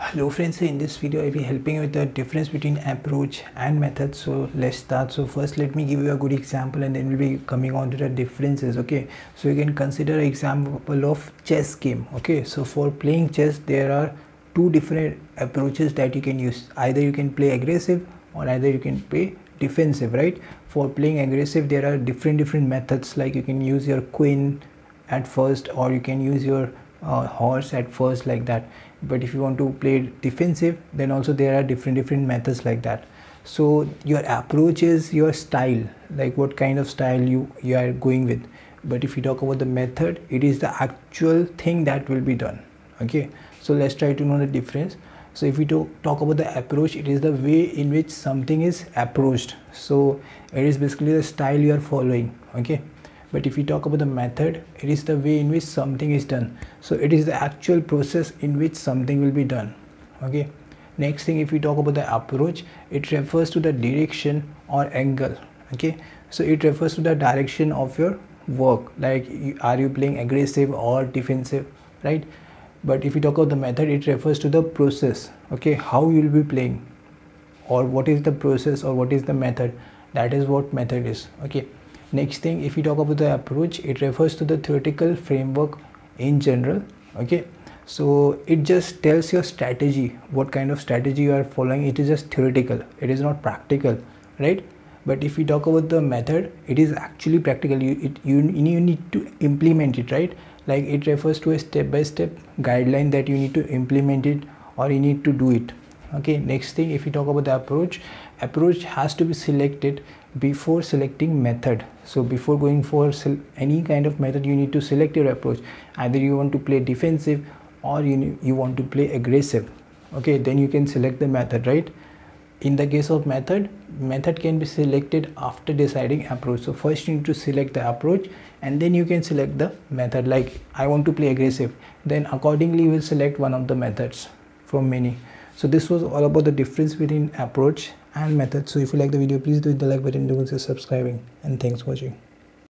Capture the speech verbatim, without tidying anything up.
Hello friends, so in this video I'll be helping you with the difference between approach and method. So let's start. So first let me give you a good example and then we'll be coming on to the differences. Okay, so you can consider an example of chess game. Okay, so for playing chess there are two different approaches that you can use. Either you can play aggressive or either you can play defensive, right? For playing aggressive there are different different methods, like you can use your queen at first or you can use your uh, horse at first, like that. But if you want to play defensive, then also there are different different methods like that. So your approach is your style, like what kind of style you you are going with. But if you talk about the method, it is the actual thing that will be done. Okay, so let's try to know the difference. So if we talk, talk about the approach, it is the way in which something is approached. So it is basically the style you are following. Okay, but if you talk about the method, it is the way in which something is done. So it is the actual process in which something will be done. Okay, next thing, if we talk about the approach, it refers to the direction or angle. Okay, so it refers to the direction of your work, like are you playing aggressive or defensive, right? But if you talk about the method, it refers to the process. Okay, how you will be playing, or what is the process, or what is the method. That is what method is. Okay, next thing, if you talk about the approach, it refers to the theoretical framework in general. Okay, so it just tells your strategy, what kind of strategy you are following. It is just theoretical, it is not practical, right? But if we talk about the method, it is actually practical. You it, you, you need to implement it, right? Like it refers to a step-by-step guideline that you need to implement it, or you need to do it. Okay, next thing, if you talk about the approach, approach has to be selected before selecting method. So before going for any kind of method, you need to select your approach. Either you want to play defensive or you, you want to play aggressive. Okay, then you can select the method, right? In the case of method, method can be selected after deciding approach. So first you need to select the approach and then you can select the method. Like I want to play aggressive, then accordingly you will select one of the methods from many. So this was all about the difference between approach and method. So if you like the video, please do hit the like button, don't forget subscribing, and thanks for watching.